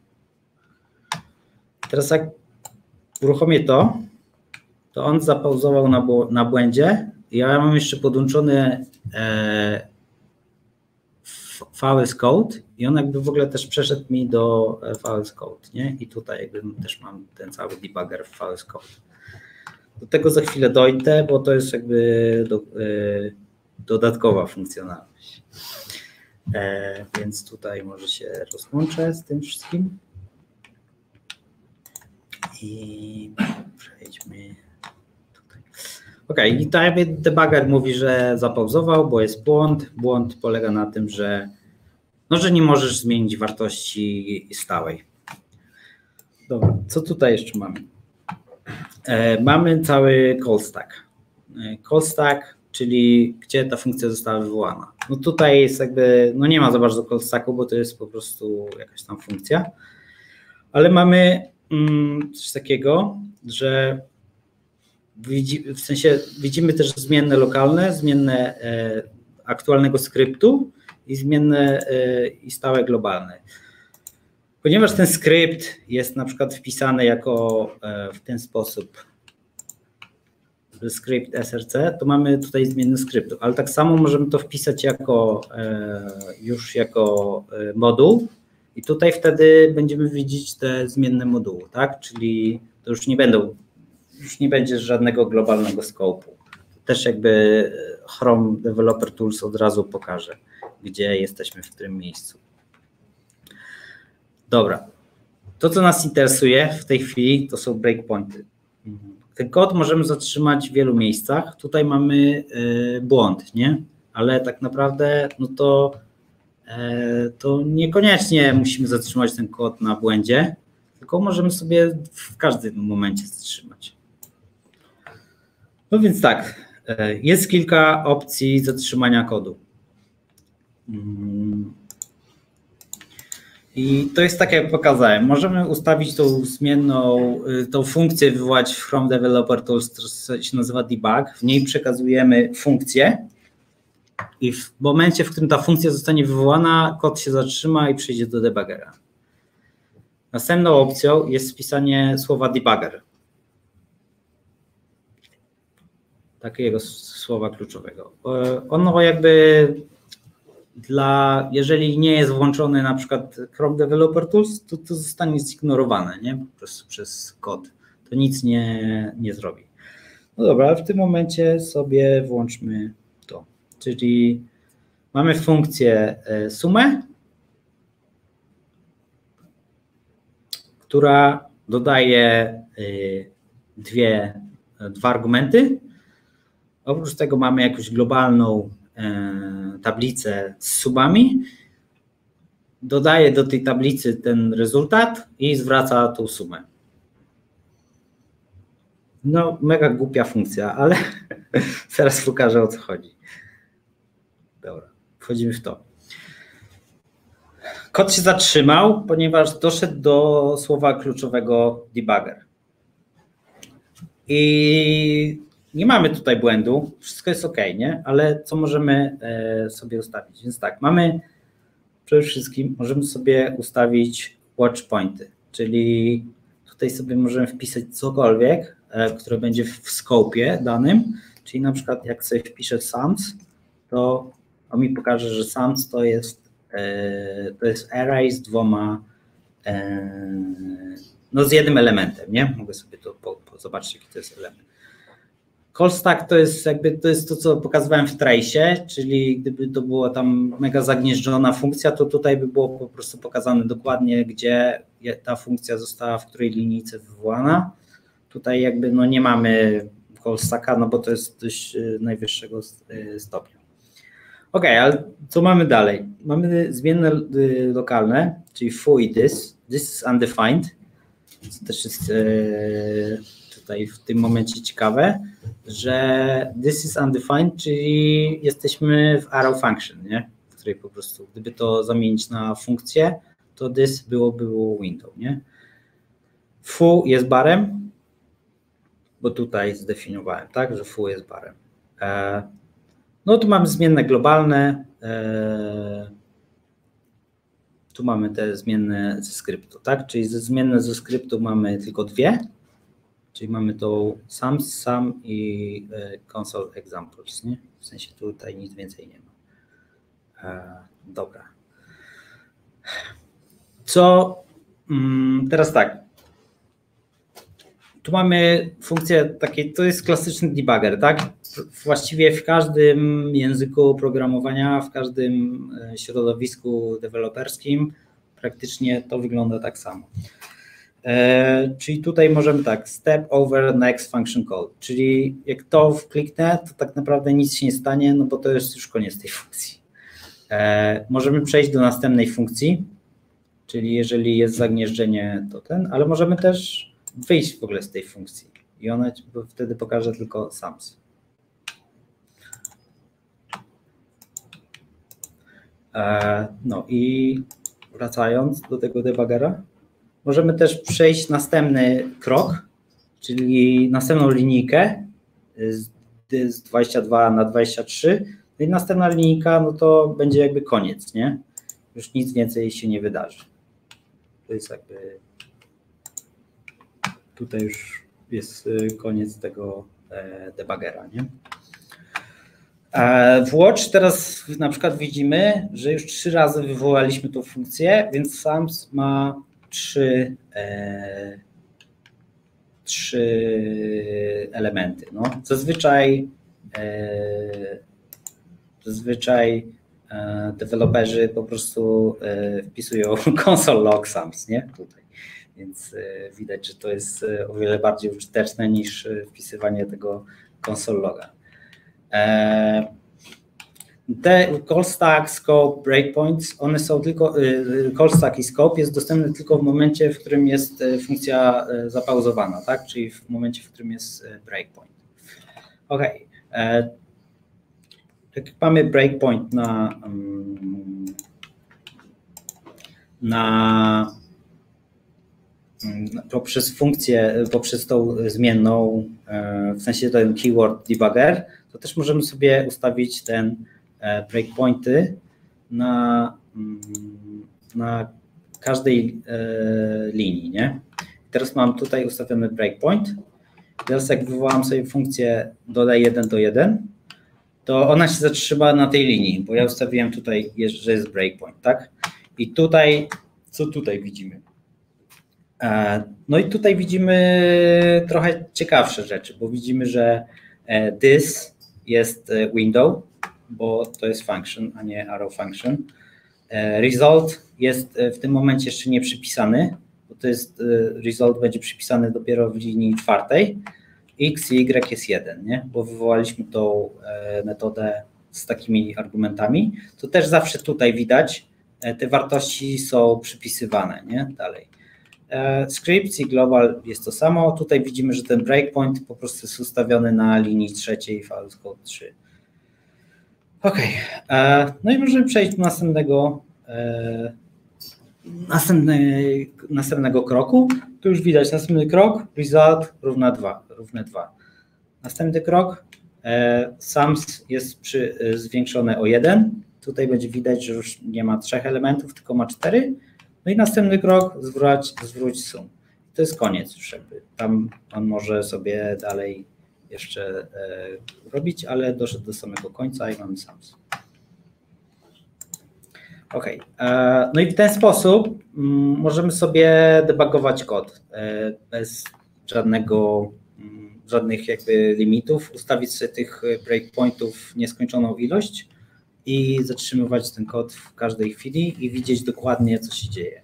Teraz jak uruchomię to, to on zapauzował na, na błędzie. Ja mam jeszcze podłączony V S Code i on jakby w ogóle też przeszedł mi do V S Code, nie? I tutaj jakby też mam ten cały debugger w V S Code. Do tego za chwilę dojdę, bo to jest jakby do, y, dodatkowa funkcjonalność. E, więc tutaj może się rozłączę z tym wszystkim. I przejdźmy tutaj. Ok, i tutaj debugger mówi, że zapauzował, bo jest błąd. Błąd polega na tym, że, no, że nie możesz zmienić wartości stałej. Dobra, co tutaj jeszcze mamy? E, mamy cały call stack. E, call stack, czyli gdzie ta funkcja została wywołana. No tutaj jest jakby, no nie ma za bardzo call stacku, bo to jest po prostu jakaś tam funkcja, ale mamy mm, coś takiego, że widzi, w sensie widzimy też zmienne lokalne, zmienne e, aktualnego skryptu i zmienne e, i stałe globalne. Ponieważ ten skrypt jest na przykład wpisany jako e, w ten sposób, skrypt S R C, to mamy tutaj zmienne skryptu, ale tak samo możemy to wpisać jako e, już jako e, moduł i tutaj wtedy będziemy widzieć te zmienne moduły, tak? Czyli to już nie będą, już nie będzie żadnego globalnego scope'u. Też jakby Chrome Developer Tools od razu pokaże, gdzie jesteśmy, w którym miejscu. Dobra, to co nas interesuje w tej chwili to są breakpointy. Ten kod możemy zatrzymać w wielu miejscach. Tutaj mamy y, błąd, nie? Ale tak naprawdę no to, y, to niekoniecznie musimy zatrzymać ten kod na błędzie, tylko możemy sobie w każdym momencie zatrzymać. No więc tak, y, jest kilka opcji zatrzymania kodu. Mm. I to jest tak, jak pokazałem. Możemy ustawić tą zmienną, tą funkcję wywołać w Chrome Developer Tools, która się nazywa debug. W niej przekazujemy funkcję i w momencie, w którym ta funkcja zostanie wywołana, kod się zatrzyma i przejdzie do debuggera. Następną opcją jest wpisanie słowa debugger. Takiego słowa kluczowego. Ono jakby dla, jeżeli nie jest włączony na przykład Chrome Developer Tools, to to zostanie zignorowane, nie? Po prostu przez kod. To nic nie, nie zrobi. No dobra, ale w tym momencie sobie włączmy to. Czyli mamy funkcję sumę, która dodaje dwie, dwa argumenty. Oprócz tego mamy jakąś globalną tablicę z subami, dodaje do tej tablicy ten rezultat i zwraca tą sumę. No, mega głupia funkcja, ale zaraz pokażę, o co chodzi. Dobra, wchodzimy w to. Kod się zatrzymał, ponieważ doszedł do słowa kluczowego debugger. I nie mamy tutaj błędu, wszystko jest ok, nie? Ale co możemy sobie ustawić? Więc tak, mamy przede wszystkim, możemy sobie ustawić watch pointy, czyli tutaj sobie możemy wpisać cokolwiek, które będzie w scope'ie danym, czyli na przykład jak sobie wpiszę sums, to on mi pokaże, że sums to jest, to jest array z dwoma, no z jednym elementem, nie? Mogę sobie to po, po zobaczyć, jaki to jest element. Call stack to jest jakby to jest to, co pokazywałem w trace'ie, czyli gdyby to była tam mega zagnieżdżona funkcja, to tutaj by było po prostu pokazane dokładnie, gdzie ta funkcja została w której linijce wywołana. Tutaj jakby no nie mamy call stacka, no bo to jest dość najwyższego stopnia. Ok, ale co mamy dalej? Mamy zmienne lokalne, czyli foo i this. This is undefined. To też jest tutaj w tym momencie ciekawe, że this is undefined, czyli jesteśmy w arrow function, nie? W której po prostu, gdyby to zamienić na funkcję, to this byłoby było window, nie? Foo jest barem, bo tutaj zdefiniowałem, tak, że foo jest barem. No tu mamy zmienne globalne, tu mamy te zmienne ze skryptu, tak, czyli ze zmienne ze skryptu mamy tylko dwie, czyli mamy tą sums, sum i console examples, nie? W sensie tutaj nic więcej nie ma. E, dobra. Co teraz tak. Tu mamy funkcję takiej, to jest klasyczny debugger, tak? Właściwie w każdym języku oprogramowania, w każdym środowisku deweloperskim praktycznie to wygląda tak samo. E, czyli tutaj możemy tak, step over next function call, czyli jak to kliknę, to tak naprawdę nic się nie stanie, no bo to jest już koniec tej funkcji. E, możemy przejść do następnej funkcji, czyli jeżeli jest zagnieżdżenie, to ten, ale możemy też wyjść w ogóle z tej funkcji i ona wtedy pokaże tylko sums. E, no i wracając do tego debuggera, możemy też przejść następny krok, czyli następną linijkę z, z dwadzieścia dwa na dwadzieścia trzy, no i następna linijka, no to będzie jakby koniec, nie? Już nic więcej się nie wydarzy. To jest jakby, tutaj już jest koniec tego debuggera, nie? W Watch teraz na przykład widzimy, że już trzy razy wywołaliśmy tą funkcję, więc sums ma trzy, e, trzy elementy. No. Zazwyczaj, e, zazwyczaj e, deweloperzy po prostu e, wpisują console log sums, nie? Tutaj. Więc e, widać, że to jest o wiele bardziej użyteczne niż wpisywanie tego console loga. Te call stack, scope, breakpoints, one są tylko, call stack i scope jest dostępny tylko w momencie, w którym jest funkcja zapauzowana, tak? Czyli w momencie, w którym jest breakpoint. OK. Tak jak mamy breakpoint na, na poprzez funkcję, poprzez tą zmienną, w sensie ten keyword debugger, to też możemy sobie ustawić ten breakpointy na, na każdej linii, nie? Teraz mam tutaj ustawiony breakpoint. Teraz jak wywołam sobie funkcję dodaj jeden do jeden, to ona się zatrzyma na tej linii, bo ja ustawiłem tutaj, że jest breakpoint, tak? I tutaj, co tutaj widzimy? No i tutaj widzimy trochę ciekawsze rzeczy, bo widzimy, że this jest window, bo to jest function, a nie arrow function. Result jest w tym momencie jeszcze nie przypisany, bo to jest result będzie przypisany dopiero w linii czwartej. X i Y jest jeden, nie? Bo wywołaliśmy tą metodę z takimi argumentami. To też zawsze tutaj widać, te wartości są przypisywane, nie? Dalej. Scripts i global jest to samo. Tutaj widzimy, że ten breakpoint po prostu jest ustawiony na linii trzeciej w VS Code trzy. OK. No i możemy przejść do następnego, następnej, następnego kroku. Tu już widać następny krok, result równa dwa, równe dwa. Następny krok, sums jest przy, zwiększone o jeden. Tutaj będzie widać, że już nie ma trzech elementów, tylko ma cztery. No i następny krok, zwróć, zwróć sum. To jest koniec już jakby. Tam on może sobie dalej jeszcze e, robić, ale doszedł do samego końca i mamy sums. OK. E, no i w ten sposób m, możemy sobie debugować kod e, bez żadnego, m, żadnych jakby limitów, ustawić sobie tych breakpointów nieskończoną ilość i zatrzymywać ten kod w każdej chwili i widzieć dokładnie, co się dzieje.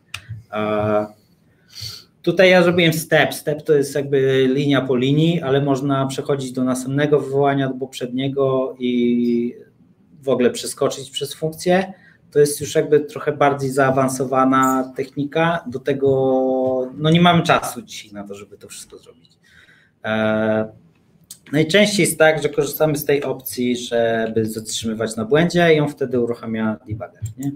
Tutaj ja zrobiłem step. Step to jest jakby linia po linii, ale można przechodzić do następnego wywołania, do poprzedniego i w ogóle przeskoczyć przez funkcję. To jest już jakby trochę bardziej zaawansowana technika. Do tego no nie mamy czasu dzisiaj na to, żeby to wszystko zrobić. Najczęściej jest tak, że korzystamy z tej opcji, żeby zatrzymywać na błędzie i on wtedy uruchamia debugger, nie?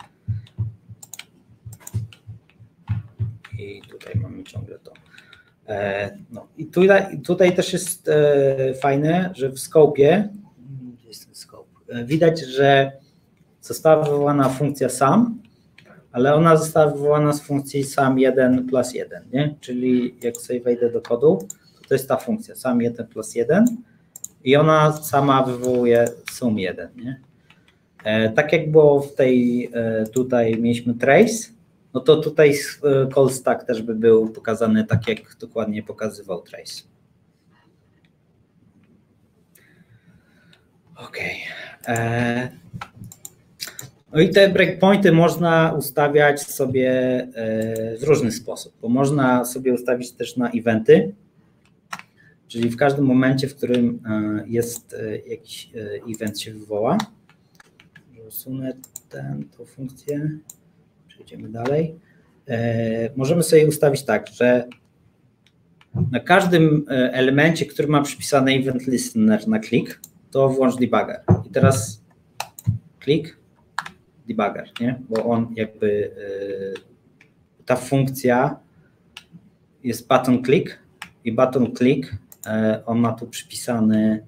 I tutaj mamy ciągle to. No i tutaj, tutaj też jest fajne, że w scope'ie, gdzie jest ten scope, widać, że została wywołana funkcja sum, ale ona została wywołana z funkcji sum jeden plus jeden, nie? Czyli jak sobie wejdę do kodu, to jest ta funkcja sum jeden plus jeden i ona sama wywołuje sum jeden, nie? Tak jak było w tej, tutaj mieliśmy trace, no to tutaj call stack też by był pokazany tak, jak dokładnie pokazywał trace. OK. No i te breakpointy można ustawiać sobie w różny sposób, bo można sobie ustawić też na eventy, czyli w każdym momencie, w którym jest jakiś event się wywoła. Usunę tę funkcję, przejdziemy dalej. Możemy sobie ustawić tak, że na każdym elemencie, który ma przypisany event listener na klik, to włącz debugger. I teraz klik, debugger, nie? Bo on jakby, ta funkcja jest button click i button click, on ma tu przypisany,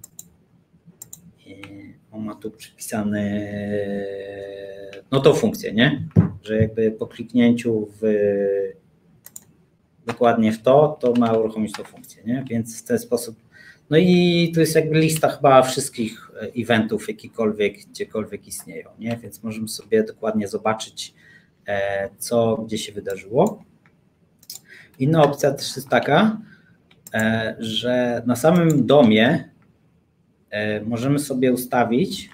on ma tu przypisany, no tą funkcję, nie? Że jakby po kliknięciu w, dokładnie w to, to ma uruchomić tą funkcję, nie? Więc w ten sposób, no i tu jest jakby lista chyba wszystkich eventów, jakikolwiek, gdziekolwiek istnieją, nie? Więc możemy sobie dokładnie zobaczyć, co gdzie się wydarzyło. Inna opcja też jest taka, że na samym domie możemy sobie ustawić,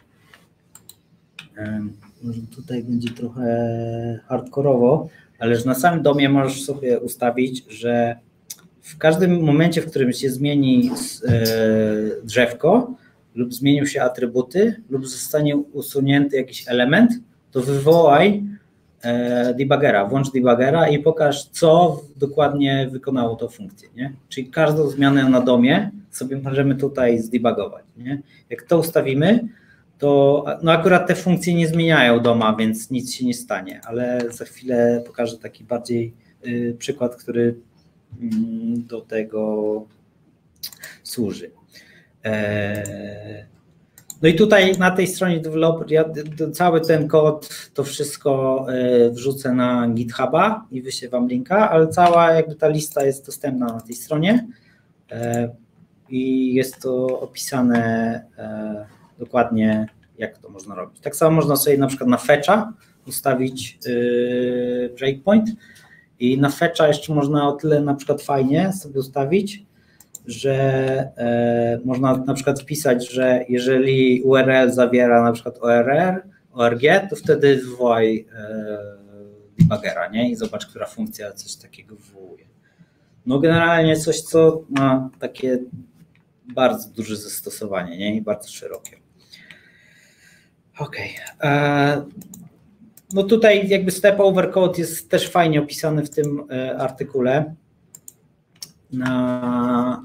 może tutaj będzie trochę hardkorowo, ale że na samym domie możesz sobie ustawić, że w każdym momencie, w którym się zmieni drzewko lub zmienią się atrybuty lub zostanie usunięty jakiś element, to wywołaj debuggera, włącz debuggera i pokaż, co dokładnie wykonało tą funkcję, nie? Czyli każdą zmianę na domie sobie możemy tutaj zdebugować, nie? Jak to ustawimy, to no akurat te funkcje nie zmieniają doma, więc nic się nie stanie, ale za chwilę pokażę taki bardziej y, przykład, który y, do tego służy. E, no i tutaj na tej stronie developer, ja cały ten kod, to wszystko y, wrzucę na GitHuba i wyślę wam linka, ale cała jakby ta lista jest dostępna na tej stronie e, i jest to opisane e, dokładnie, jak to można robić. Tak samo można sobie na przykład na fetcha ustawić yy, breakpoint i na fetcha jeszcze można o tyle na przykład fajnie sobie ustawić, że yy, można na przykład wpisać, że jeżeli U R L zawiera na przykład O R R, O R G, to wtedy wywołaj yy, debuggera, nie? I zobacz, która funkcja coś takiego wywołuje. No generalnie coś, co ma takie bardzo duże zastosowanie, nie? I bardzo szerokie. OK. No tutaj jakby step over code jest też fajnie opisany w tym artykule na,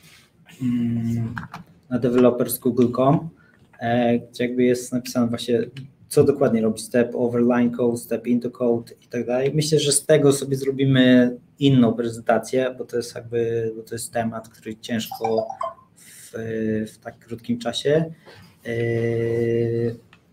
na developers google kropka com, gdzie jakby jest napisane właśnie, co dokładnie robi step over line code, step into code i tak dalej. Myślę, że z tego sobie zrobimy inną prezentację, bo to jest jakby, bo to jest temat, który ciężko w, w tak krótkim czasie Yy,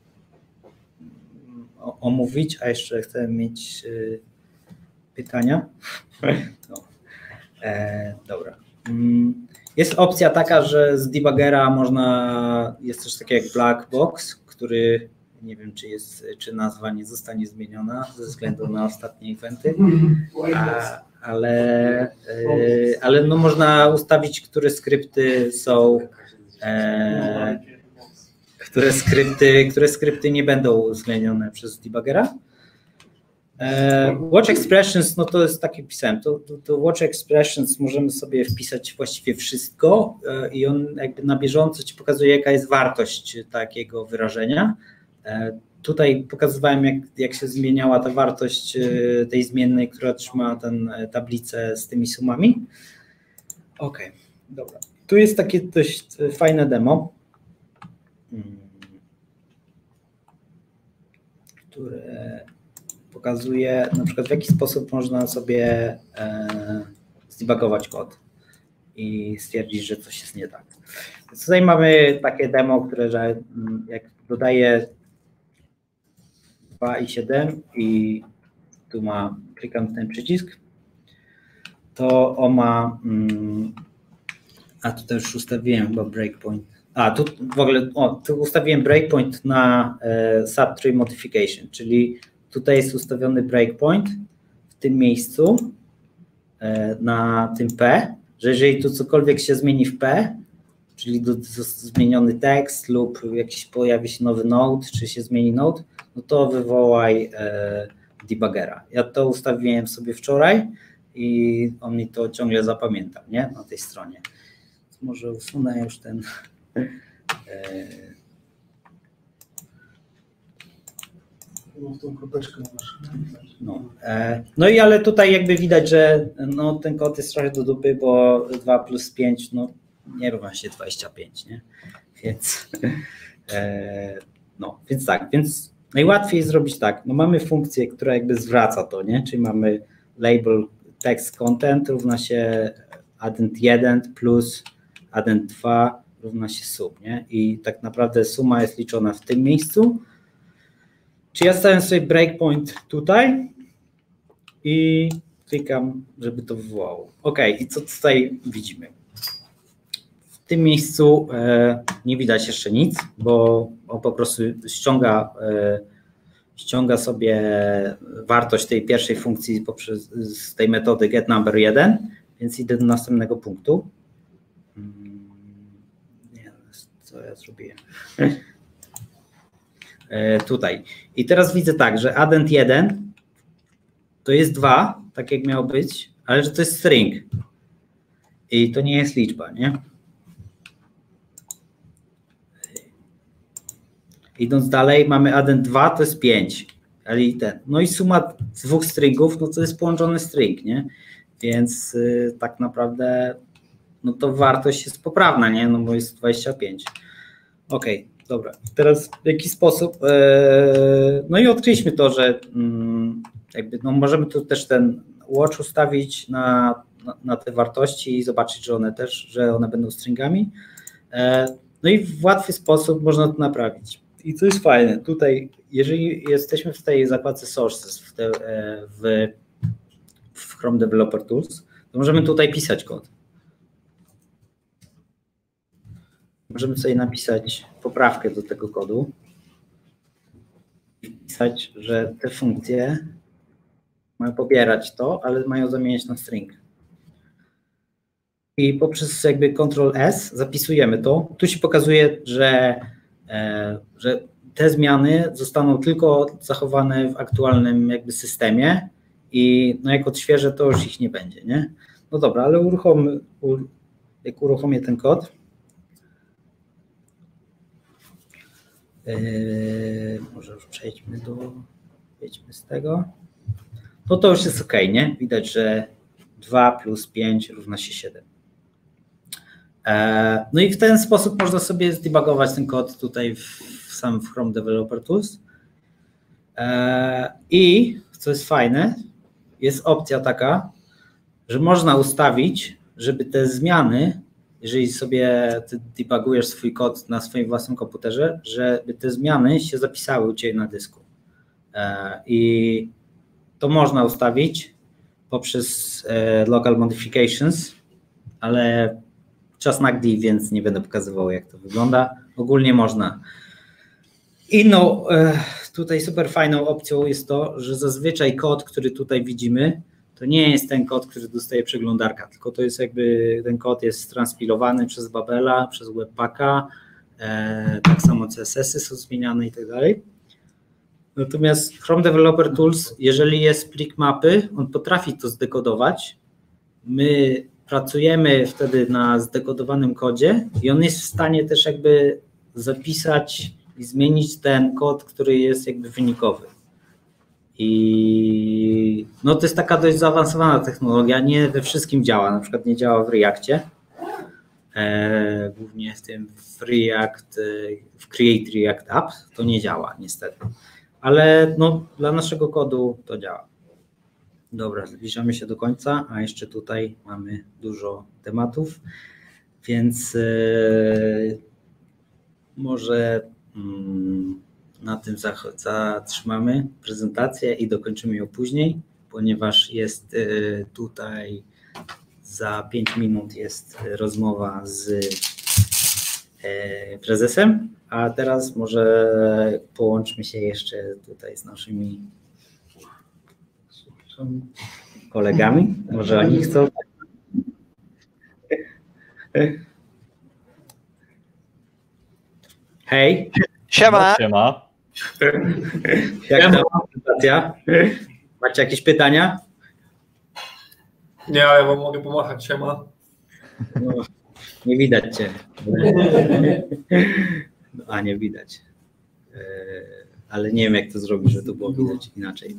omówić, a jeszcze chcę mieć yy, pytania. No. E, dobra. Jest opcja taka, że z debuggera można, jest coś takiego jak black box, który nie wiem, czy jest, czy nazwa nie zostanie zmieniona ze względu na ostatnie eventy, a, ale, yy, ale no można ustawić, które skrypty są e, Które skrypty, które skrypty nie będą uwzględnione przez debuggera. Watch expressions, no to jest takie pisałem, to, to, to watch expressions możemy sobie wpisać właściwie wszystko i on jakby na bieżąco ci pokazuje, jaka jest wartość takiego wyrażenia. Tutaj pokazywałem, jak, jak się zmieniała ta wartość tej zmiennej, która trzyma tę tablicę z tymi sumami. OK, dobra. Tu jest takie dość fajne demo, które pokazuje na przykład, w jaki sposób można sobie e, zdebugować kod i stwierdzić, że coś jest nie tak. Więc tutaj mamy takie demo, które że jak dodaję dwa i siedem i tu ma, klikam ten przycisk, to on ma, mm, a tutaj już ustawiłem chyba breakpoint, A, tu w ogóle, o, tu ustawiłem breakpoint na e, subtree modification, czyli tutaj jest ustawiony breakpoint w tym miejscu e, na tym P, że jeżeli tu cokolwiek się zmieni w P, czyli do, do, zmieniony tekst lub jakiś pojawi się nowy node, czy się zmieni node, no to wywołaj e, debuggera. Ja to ustawiłem sobie wczoraj i on mi to ciągle zapamiętał, nie? Na tej stronie. Może usunę już ten... E, No, w tą kropeczkę masz. no, e, no i ale tutaj jakby widać, że no, ten kod jest trochę do dupy, bo dwa plus pięć no, nie równa się dwadzieścia pięć, nie? Więc, e, no, więc tak, więc najłatwiej zrobić tak, no mamy funkcję, która jakby zwraca to, nie? Czyli mamy label text content równa się addend jeden plus addend dwa równa się sum, nie? I tak naprawdę suma jest liczona w tym miejscu. Czy ja stawiam sobie breakpoint tutaj i klikam, żeby to wywołało. OK, i co tutaj widzimy? W tym miejscu e, nie widać jeszcze nic, bo on po prostu ściąga, e, ściąga sobie wartość tej pierwszej funkcji poprzez z tej metody getNumber jeden, więc idę do następnego punktu. Nie, co ja zrobiłem? E, tutaj. I teraz widzę tak, że addend jeden to jest dwa, tak jak miało być, ale że to jest string. I to nie jest liczba, nie? Idąc dalej, mamy addend dwa, to jest pięć. Ale i ten. No i suma dwóch stringów, no to jest połączony string, nie? Więc y, tak naprawdę no to wartość jest poprawna, nie? No bo jest dwadzieścia pięć. OK, dobra. Teraz w jaki sposób? Yy, no i odkryliśmy to, że yy, jakby no możemy tu też ten watch ustawić na, na, na te wartości i zobaczyć, że one też, że one będą stringami. Yy, no i w łatwy sposób można to naprawić. I co jest fajne, tutaj jeżeli jesteśmy w tej zakładce sources w, te, w, w Chrome Developer Tools, to możemy tutaj pisać kod. Możemy sobie napisać poprawkę do tego kodu i pisać, że te funkcje mają pobierać to, ale mają zamieniać na string. I poprzez jakby control S zapisujemy to. Tu się pokazuje, że, e, że te zmiany zostaną tylko zachowane w aktualnym jakby systemie i no jak odświeżę, to już ich nie będzie, nie? No dobra, ale uruchom, u, jak uruchomię ten kod, Yy, może już przejdźmy do, przejdźmy z tego. No to już jest OK, nie? Widać, że dwa plus pięć równa się siedem. E, no i w ten sposób można sobie zdebugować ten kod tutaj w, w samym Chrome Developer Tools. E, I co jest fajne, jest opcja taka, że można ustawić, żeby te zmiany, jeżeli sobie ty debugujesz swój kod na swoim własnym komputerze, żeby te zmiany się zapisały u Ciebie na dysku. I to można ustawić poprzez local modifications, ale czas nagli, więc nie będę pokazywał, jak to wygląda. Ogólnie można. Inną tutaj super fajną opcją jest to, że zazwyczaj kod, który tutaj widzimy, to nie jest ten kod, który dostaje przeglądarka, tylko to jest jakby, ten kod jest transpilowany przez Babela, przez Webpacka, e, tak samo C S S y są zmieniane i tak dalej. Natomiast Chrome Developer Tools, jeżeli jest plik mapy, on potrafi to zdekodować. My pracujemy wtedy na zdekodowanym kodzie i on jest w stanie też jakby zapisać i zmienić ten kod, który jest jakby wynikowy. I no to jest taka dość zaawansowana technologia, nie we wszystkim działa, na przykład nie działa w Reactie, e, głównie w tym w React, w Create React App to nie działa niestety, ale no dla naszego kodu to działa. Dobra, zbliżamy się do końca, a jeszcze tutaj mamy dużo tematów, więc e, może mm, na tym zatrzymamy prezentację i dokończymy ją później, ponieważ jest tutaj za pięć minut jest rozmowa z e, prezesem, a teraz może połączmy się jeszcze tutaj z naszymi kolegami. Może oni chcą. Hej. Siema. Siema. Jak tam prezentacja? Macie jakieś pytania? Nie, ale ja wam mogę pomachać, siema. No, nie widać cię. A nie widać. Ale nie wiem, jak to zrobić, żeby to było widać inaczej.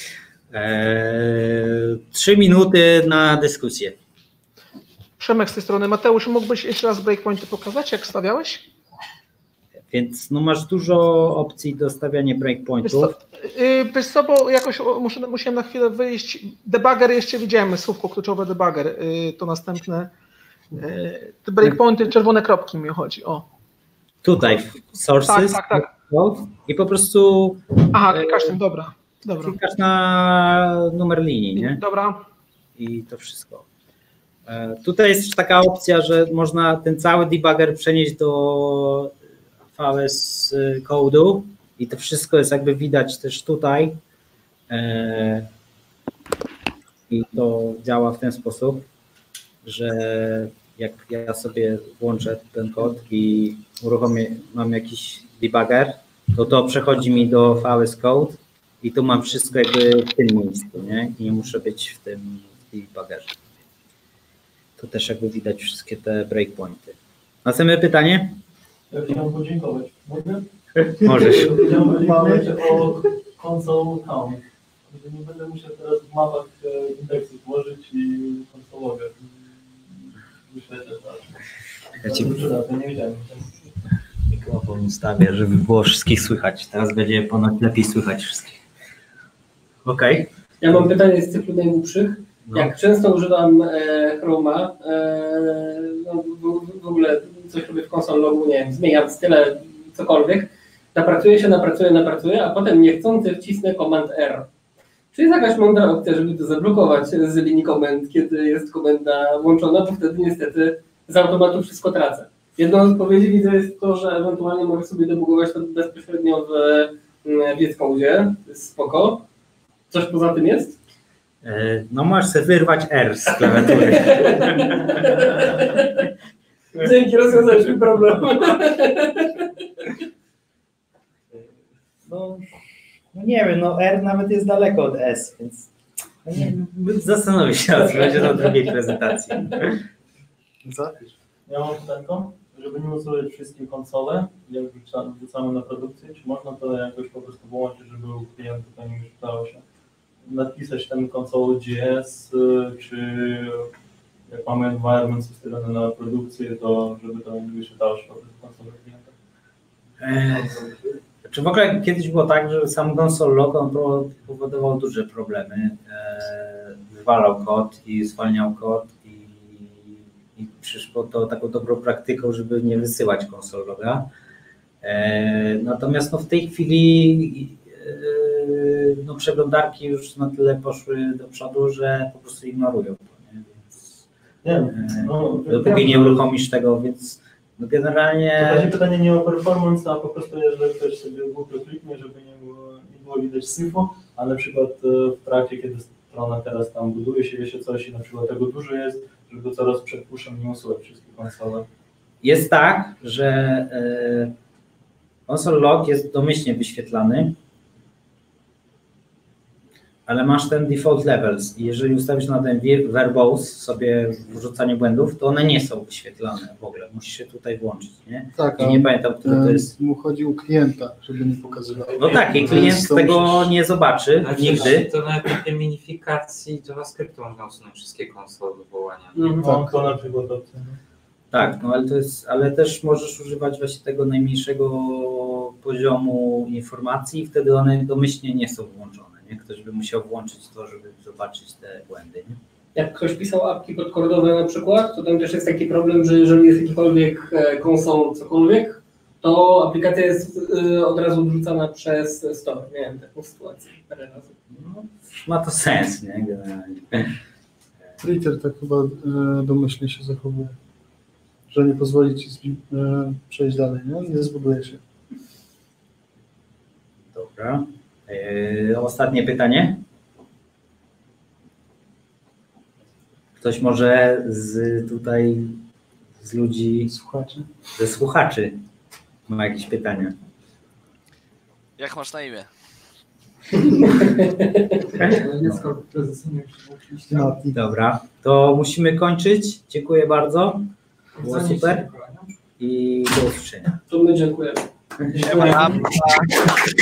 Trzy minuty na dyskusję. Przemek z tej strony. Mateusz, mógłbyś jeszcze raz breakpointy pokazać, jak stawiałeś? Więc no masz dużo opcji do stawiania Wiesz breakpointów. co, yy, wiesz co, bo jakoś muszę, musiałem na chwilę wyjść. Debugger jeszcze widziałem, słówko kluczowe debugger, yy, to następne. Yy, te breakpointy, czerwone kropki mi chodzi, o. Tutaj sources Tak, tak, tak. i po prostu Aha, klikasz tym, dobra. dobra. klikasz na numer linii, nie? Dobra. I to wszystko. Tutaj jest też taka opcja, że można ten cały debugger przenieść do V S Code'u i to wszystko jest jakby widać też tutaj. I to działa w ten sposób, że jak ja sobie włączę ten kod i uruchomię, mam jakiś debugger, to to przechodzi mi do V S Code i tu mam wszystko jakby w tym miejscu, nie? I nie muszę być w tym debuggerze. Tu też jakby widać wszystkie te breakpointy. Następne pytanie? Ja chciałem podziękować. Mogę? Możesz. Chciałem podziękować o console count. Że nie będę musiał teraz w mapach indeksów włożyć i konsolować. Wyświetlać. Ja ci To nie wiedziałem. mikrofon ustawię, żeby było wszystkich słychać. Teraz będzie ponad lepiej słychać wszystkich. Okej. Okay. Ja mam pytanie z cyklu najgłupszych. No. Jak często używam e, Chroma, e, no, w, w ogóle coś robię w console logu, nie wiem, zmieniam style, cokolwiek, napracuję się, napracuję, napracuję, a potem niechcący wcisnę Command R. Czy jest jakaś mądra opcja, żeby to zablokować z linii komend, kiedy jest komenda włączona, bo wtedy niestety z automatu wszystko tracę. Jedną z odpowiedzi widzę jest to, że ewentualnie mogę sobie debugować to bezpośrednio w, w VS-Code'zie, spoko. Coś poza tym jest? No możesz sobie wyrwać R z klawiatury. Dzięki, rozwiązaliśmy problem. No, no nie wiem, no R nawet jest daleko od S, więc no nie, zastanowię się, co będzie na drugiej prezentacji. Zapisz. Ja mam pytanko, żeby nie usuwać wszystkie konsole, jak wrzucamy na produkcję, czy można to jakoś po prostu połączyć, żeby u klientów to nie wyświetlało się? Napisać ten console G S, czy jak mamy environment ustawiony na produkcję, to żeby to nie wyświetlało się po prostu konsole klienta? Eee, czy w ogóle kiedyś było tak, że sam console log on powodował duże problemy. Eee, wywalał kod i zwalniał kod i, i przyszło to taką dobrą praktyką, żeby nie wysyłać console loga. Eee, natomiast no, w tej chwili no, przeglądarki już na tyle poszły do przodu, że po prostu ignorują to, nie? Więc Nie, no, dopóki nie uruchomisz tego, więc no generalnie... To będzie pytanie nie o performance, a po prostu jeżeli ktoś sobie głupio kliknie, żeby nie było, nie było widać syfu, a na przykład w trakcie, kiedy strona teraz tam buduje się, wie się coś i na przykład tego dużo jest, żeby coraz przed pushem nie usuwać wszystkich konsole. Jest tak, że console log jest domyślnie wyświetlany, ale masz ten default levels i jeżeli ustawisz na ten verbose sobie wrzucanie błędów, to one nie są wyświetlane w ogóle. Musisz się tutaj włączyć, nie? Tak, I nie pamiętam, który to jest. Mu chodzi o klienta, żeby nie pokazywał. No tak, i klient tego nie zobaczy Znaczy, nigdy. To nawet na tej minifikacji JavaScriptu można usunąć wszystkie konsole wywołania. Mhm. No, to na przykład opcja. Tak, no ale to jest, ale też możesz używać właśnie tego najmniejszego poziomu informacji i wtedy one domyślnie nie są włączone. Nie? Ktoś by musiał włączyć to, żeby zobaczyć te błędy. Nie? Jak ktoś pisał apki podkordowe na przykład, to tam też jest taki problem, że jeżeli jest jakikolwiek konsol, cokolwiek, to aplikacja jest od razu odrzucana przez store. Miałem taką sytuację parę razy. No, ma to sens, nie? Generalnie. Twitter tak chyba domyślnie się zachowuje. że nie pozwoli ci zbi- e, przejść dalej, nie? Nie zbuduje się. Dobra. Yy, ostatnie pytanie. Ktoś może z tutaj, z ludzi, Słuchacie? ze słuchaczy ma jakieś pytania? Jak masz na imię? No, dobra, to musimy kończyć. Dziękuję bardzo. Było super. I do usłyszenia. To my dziękujemy. Siema.